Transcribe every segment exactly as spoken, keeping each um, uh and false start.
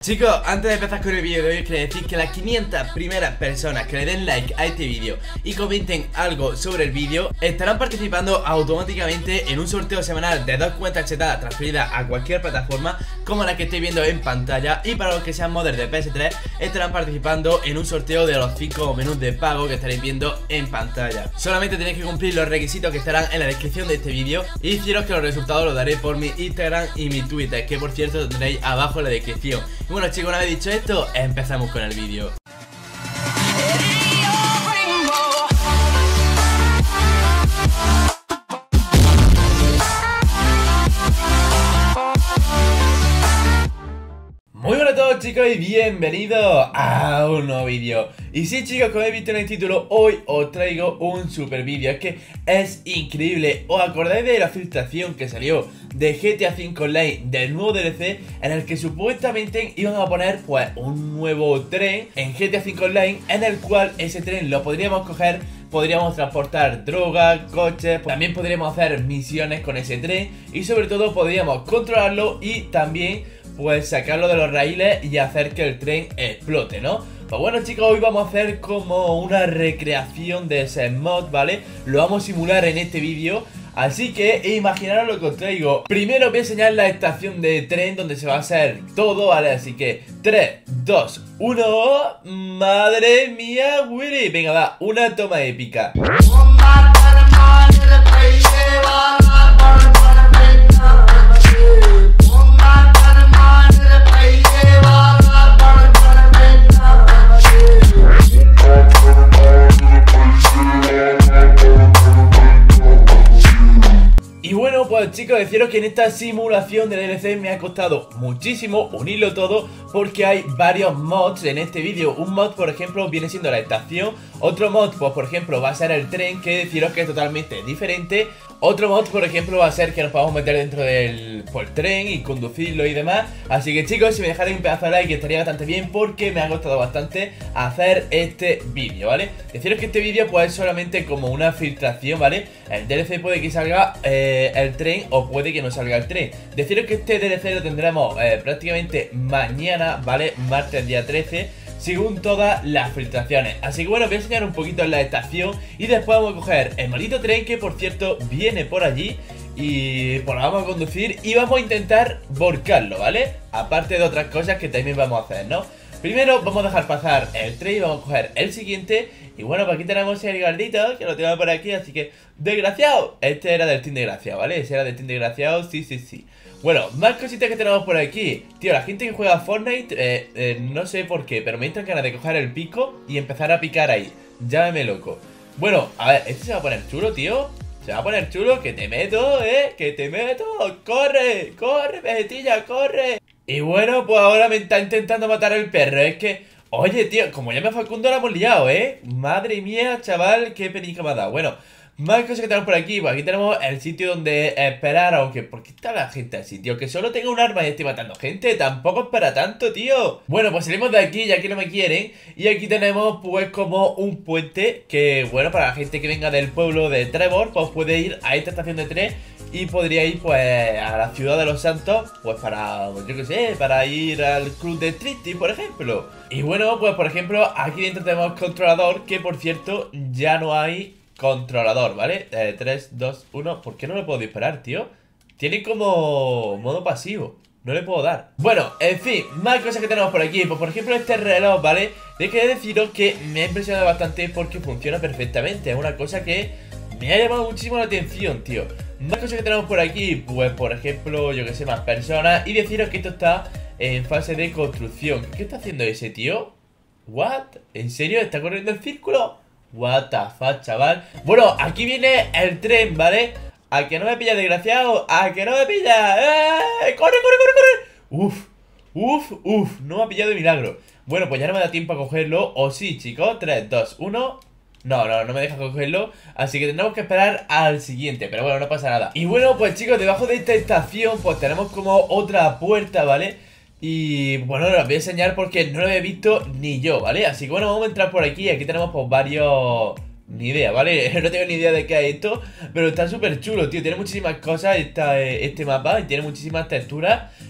Chicos, antes de empezar con el vídeo de hoy, quería decir que las quinientas primeras personas que le den like a este vídeo y comenten algo sobre el vídeo estarán participando automáticamente en un sorteo semanal de dos cuentas chetadas transferidas a cualquier plataforma como la que estoy viendo en pantalla. Y para los que sean modders de P S tres estarán participando en un sorteo de los cinco menús de pago que estaréis viendo en pantalla. Solamente tenéis que cumplir los requisitos que estarán en la descripción de este vídeo y deciros que los resultados los daré por mi Instagram y mi Twitter, que por cierto tendréis abajo en la descripción. Y bueno chicos, una vez dicho esto, empezamos con el vídeo. Muy buenas a todos chicos y bienvenidos a un nuevo vídeo. Y sí chicos, como habéis visto en el título, hoy os traigo un super vídeo. Es que es increíble. ¿Os acordáis de la filtración que salió de G T A cinco Online del nuevo D L C? En el que supuestamente iban a poner pues un nuevo tren en G T A cinco Online, en el cual ese tren lo podríamos coger, podríamos transportar drogas, coches, también podríamos hacer misiones con ese tren y sobre todo podríamos controlarlo y también pues sacarlo de los raíles y hacer que el tren explote, ¿no? Pues bueno chicos, hoy vamos a hacer como una recreación de ese mod, ¿vale? Lo vamos a simular en este vídeo. Así que imaginaros lo que os traigo. Primero voy a enseñar la estación de tren donde se va a hacer todo, ¿vale? Así que tres, dos, uno. ¡Madre mía, Willy! Venga, va, una toma épica. Pues chicos, deciros que en esta simulación del D L C me ha costado muchísimo unirlo todo, porque hay varios mods en este vídeo. Un mod, por ejemplo, viene siendo la estación. Otro mod, pues por ejemplo, va a ser el tren, que deciros que es totalmente diferente. Otro mod, por ejemplo, va a ser que nos podamos meter dentro del pues, tren y conducirlo y demás. Así que chicos, si me dejáis un pedazo de like estaría bastante bien, porque me ha costado bastante hacer este vídeo, ¿vale? Deciros que este vídeo pues es solamente como una filtración, ¿vale? El D L C puede que salga eh, el tren o puede que no salga el tren. Deciros que este D L C lo tendremos eh, prácticamente mañana, ¿vale? Martes día trece, según todas las filtraciones. Así que bueno, voy a enseñar un poquito en la estación y después vamos a coger el maldito tren, que por cierto viene por allí, y pues lo vamos a conducir y vamos a intentar volcarlo, ¿vale? Aparte de otras cosas que también vamos a hacer, ¿no? Primero vamos a dejar pasar el tren y vamos a coger el siguiente. Y bueno, pues aquí tenemos el gordito, que lo tengo por aquí, así que desgraciado. Este era del Team Desgraciado, ¿vale? Ese era del Team Desgraciado, sí, sí, sí. Bueno, más cositas que tenemos por aquí. Tío, la gente que juega a Fortnite, eh, eh, no sé por qué, pero me entran ganas de coger el pico y empezar a picar ahí. Llámeme loco. Bueno, a ver, este se va a poner chulo, tío. Se va a poner chulo, que te meto, eh, que te meto. Corre, corre, vegetilla, corre. Y bueno, pues ahora me está intentando matar el perro. Es que, oye, tío, como llama Facundo la hemos liado, eh. Madre mía, chaval, qué penica me ha dado. Bueno, más cosas que tenemos por aquí. Pues aquí tenemos el sitio donde esperar. Aunque, ¿por qué está la gente así, tío? Que solo tenga un arma y esté matando gente. Tampoco es para tanto, tío. Bueno, pues salimos de aquí, ya que no me quieren. Y aquí tenemos, pues, como un puente. Que, bueno, para la gente que venga del pueblo de Trevor, pues puede ir a esta estación de tren. Y podría ir, pues, a la ciudad de los santos. Pues para, yo qué sé, para ir al club de striptease, por ejemplo. Y bueno, pues, por ejemplo, aquí dentro tenemos controlador. Que, por cierto, ya no hay controlador, ¿vale? Eh, tres, dos, uno. ¿Por qué no le puedo disparar, tío? Tiene como modo pasivo. No le puedo dar. Bueno, en fin, más cosas que tenemos por aquí. Pues por ejemplo este reloj, ¿vale? De que deciros que me ha impresionado bastante porque funciona perfectamente. Es una cosa que me ha llamado muchísimo la atención, tío. Más cosas que tenemos por aquí. Pues por ejemplo, yo que sé, más personas. Y deciros que esto está en fase de construcción. ¿Qué está haciendo ese tío? ¿What? ¿En serio? ¿Está corriendo el círculo? What the fuck, chaval. Bueno, aquí viene el tren, ¿vale? ¿A que no me pilla, desgraciado? ¿A que no me pilla? ¡Eh! ¡Corre, corre, corre, corre! Uf, uf, uf, no me ha pillado de milagro. Bueno, pues ya no me da tiempo a cogerlo. O sí, chicos, tres, dos, uno. No, no, no me deja cogerlo. Así que tendremos que esperar al siguiente. Pero bueno, no pasa nada. Y bueno, pues chicos, debajo de esta estación pues tenemos como otra puerta, ¿vale? Y bueno, os voy a enseñar porque no lo había visto ni yo, ¿vale? Así que bueno, vamos a entrar por aquí. Aquí tenemos pues varios Ni idea, ¿vale? No tengo ni idea de qué es esto, pero está súper chulo, tío. Tiene muchísimas cosas esta, este mapa y tiene muchísimas texturas.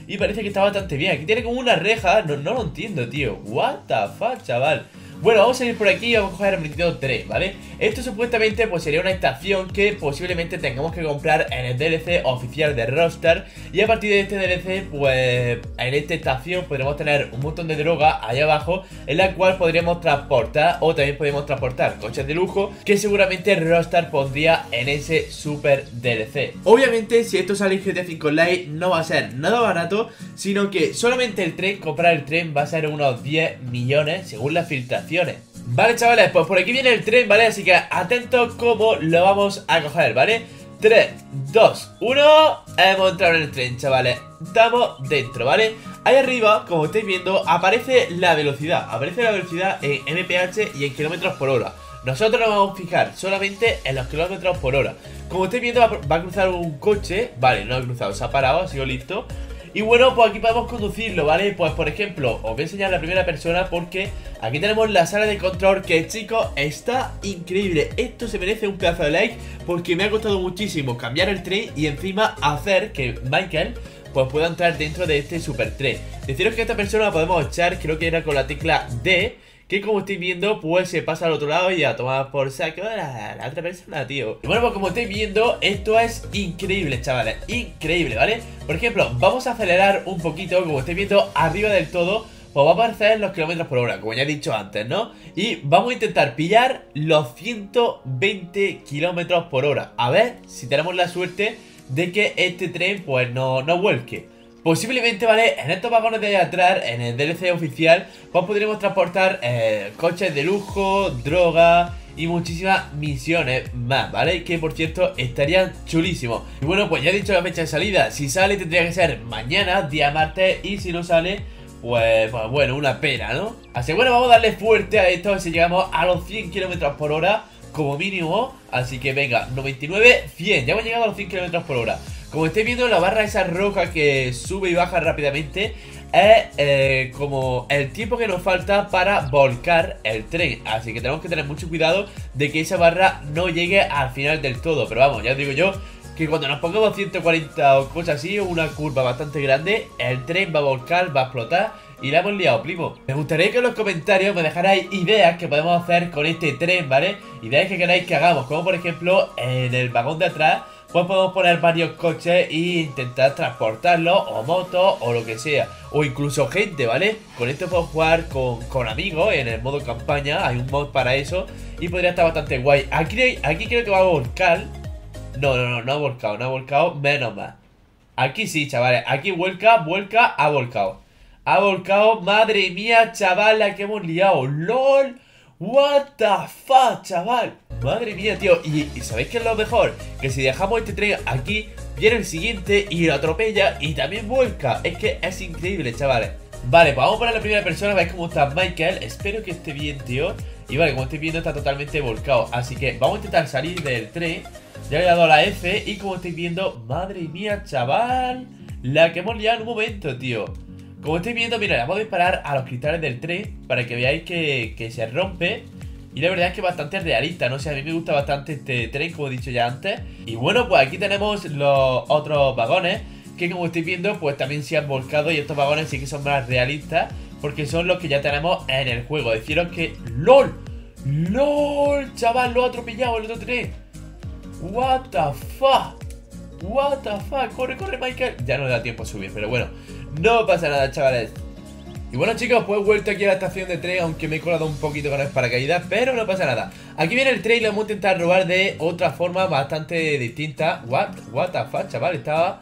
y parece que está bastante bien. Aquí tiene como una reja, no, no lo entiendo, tío. What the fuck, chaval. Bueno, vamos a ir por aquí y vamos a coger el Nintendo tres, ¿vale? Esto supuestamente pues sería una estación que posiblemente tengamos que comprar en el D L C oficial de Rockstar. Y a partir de este D L C, pues en esta estación podremos tener un montón de droga ahí abajo, en la cual podríamos transportar, o también podemos transportar coches de lujo, que seguramente Rockstar pondría en ese super D L C. Obviamente, si esto sale en G T A cinco Online, no va a ser nada barato, sino que solamente el tren, comprar el tren va a ser unos diez millones según las filtraciones. Vale, chavales, pues por aquí viene el tren, ¿vale? Así que atentos cómo lo vamos a coger, ¿vale? tres, dos, uno. Hemos entrado en el tren, chavales. Estamos dentro, ¿vale? Ahí arriba, como estáis viendo, aparece la velocidad. Aparece la velocidad en M P H y en kilómetros por hora. Nosotros nos vamos a fijar solamente en los kilómetros por hora. Como estáis viendo, va a cruzar un coche. Vale, no ha cruzado, se ha parado, ha sido listo. Y bueno, pues aquí podemos conducirlo, ¿vale? Pues por ejemplo, os voy a enseñar la primera persona porque aquí tenemos la sala de control que, chicos, está increíble. Esto se merece un pedazo de like porque me ha costado muchísimo cambiar el tren y encima hacer que Michael pues pueda entrar dentro de este super tren. Deciros que esta persona la podemos echar, creo que era con la tecla D, que como estáis viendo, pues se pasa al otro lado y a tomar por saco a la, la otra persona, tío. Y bueno, pues como estáis viendo, esto es increíble, chavales. Increíble, ¿vale? Por ejemplo, vamos a acelerar un poquito. Como estáis viendo, arriba del todo, pues va a aparecer los kilómetros por hora, como ya he dicho antes, ¿no? Y vamos a intentar pillar los ciento veinte kilómetros por hora. A ver si tenemos la suerte de que este tren, pues, no, no vuelque. Posiblemente, ¿vale? En estos vagones de allá atrás, en el D L C oficial, pues podremos transportar eh, coches de lujo, droga y muchísimas misiones más, ¿vale? Que por cierto estarían chulísimos. Y bueno, pues ya he dicho la fecha de salida. Si sale tendría que ser mañana, día martes, y si no sale, pues, pues bueno, una pena, ¿no? Así que bueno, vamos a darle fuerte a esto, si llegamos a los cien kilómetros por hora como mínimo. Así que venga, noventa y nueve, cien, ya hemos llegado a los cien kilómetros por hora. Como estáis viendo, la barra esa roja que sube y baja rápidamente es eh, como el tiempo que nos falta para volcar el tren. Así que tenemos que tener mucho cuidado de que esa barra no llegue al final del todo. Pero vamos, ya os digo yo que cuando nos pongamos ciento cuarenta o cosas así, una curva bastante grande, el tren va a volcar, va a explotar y la hemos liado, primo. Me gustaría que en los comentarios me dejarais ideas que podemos hacer con este tren, ¿vale? Ideas que queráis que hagamos, como por ejemplo en el vagón de atrás pues podemos poner varios coches e intentar transportarlos, o motos, o lo que sea. O incluso gente, ¿vale? Con esto puedo jugar con, con amigos en el modo campaña. Hay un mod para eso y podría estar bastante guay. Aquí, aquí creo que va a volcar. No, no, no, no ha volcado, no ha volcado, menos mal. Aquí sí, chavales, aquí vuelca, vuelca, ha volcado. Ha volcado, madre mía, chaval, la que hemos liado. LOL, what the fuck, chaval. Madre mía, tío, y, y ¿sabéis qué es lo mejor? Que si dejamos este tren aquí, viene el siguiente y lo atropella y también vuelca. Es que es increíble, chavales. Vale, pues vamos a poner la primera persona. Veis cómo está Michael, espero que esté bien, tío. Y vale, como estáis viendo está totalmente volcado. Así que vamos a intentar salir del tren. Ya he dado la F y como estáis viendo, madre mía, chaval, la que hemos liado en un momento, tío. Como estáis viendo, mira, vamos a disparar a los cristales del tren para que veáis que, que se rompe. Y la verdad es que es bastante realista, no sé, a mí me gusta bastante este tren, como he dicho ya antes. Y bueno, pues aquí tenemos los otros vagones, que como estáis viendo, pues también se han volcado. Y estos vagones sí que son más realistas, porque son los que ya tenemos en el juego. Deciros que... ¡LOL! ¡LOL! Chaval, lo ha atropellado el otro tren. What the fuck. What the fuck. Corre, corre, Michael. Ya no le da tiempo a subir, pero bueno, no pasa nada, chavales. Y bueno, chicos, pues he vuelto aquí a la estación de tren, aunque me he colado un poquito con el paracaídas, pero no pasa nada. Aquí viene el tren y lo vamos a intentar robar de otra forma bastante distinta. What, what the fuck, chaval, estaba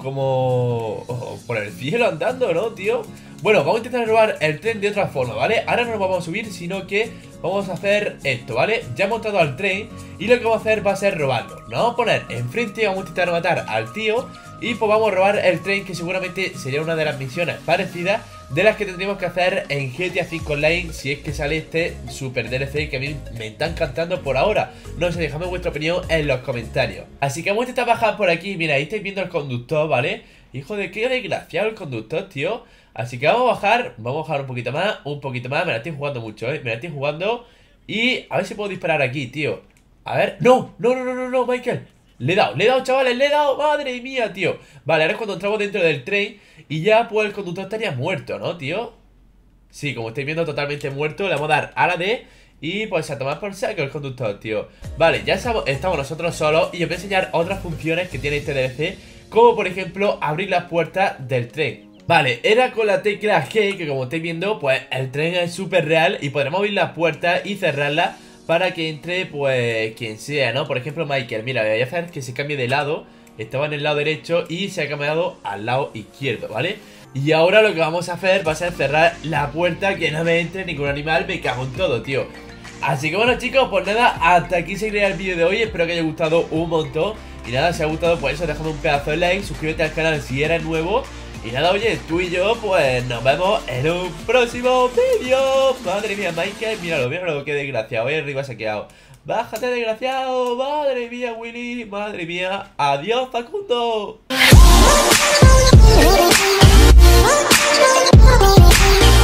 como oh, por el cielo andando, ¿no, tío? Bueno, vamos a intentar robar el tren de otra forma, ¿vale? Ahora no nos vamos a subir, sino que vamos a hacer esto, ¿vale? Ya hemos entrado al tren y lo que vamos a hacer va a ser robarlo. Nos vamos a poner enfrente, vamos a intentar matar al tío y pues vamos a robar el tren, que seguramente sería una de las misiones parecidas de las que tendríamos que hacer en G T A cinco Online, si es que sale este super D L C que a mí me está encantando por ahora. No sé, dejadme vuestra opinión en los comentarios. Así que vamos a intentar bajar por aquí. Mira, ahí estáis viendo el conductor, ¿vale? Hijo de qué desgraciado el conductor, tío. Así que vamos a bajar, vamos a bajar un poquito más, un poquito más. Me la estoy jugando mucho, ¿eh? Me la estoy jugando. Y a ver si puedo disparar aquí, tío. A ver, no, no, no, no, no, no, Michael. Le he dado, le he dado, chavales, le he dado. Madre mía, tío. Vale, ahora es cuando entramos dentro del tren. Y ya pues el conductor estaría muerto, ¿no, tío? Sí, como estáis viendo, totalmente muerto. Le vamos a dar a la D. Y pues a tomar por saco el conductor, tío. Vale, ya estamos nosotros solos. Y os voy a enseñar otras funciones que tiene este D L C, como por ejemplo abrir las puertas del tren. Vale, era con la tecla G, que como estáis viendo, pues el tren es súper real. Y podremos abrir las puertas y cerrarlas para que entre, pues, quien sea, ¿no? Por ejemplo, Michael. Mira, voy a hacer que se cambie de lado. Estaba en el lado derecho y se ha cambiado al lado izquierdo, ¿vale? Y ahora lo que vamos a hacer va a ser cerrar la puerta, que no me entre ningún animal. Me cago en todo, tío. Así que bueno, chicos, pues nada, hasta aquí seguirá el vídeo de hoy. Espero que haya gustado un montón. Y nada, si os ha gustado, pues eso, déjame un pedazo de like, suscríbete al canal si eres nuevo. Y nada, oye, tú y yo, pues nos vemos en un próximo vídeo. Madre mía, Michael, míralo, míralo, qué desgraciado, ahí arriba se ha quedado. Bájate, desgraciado, madre mía, Willy, madre mía. Adiós, Facundo.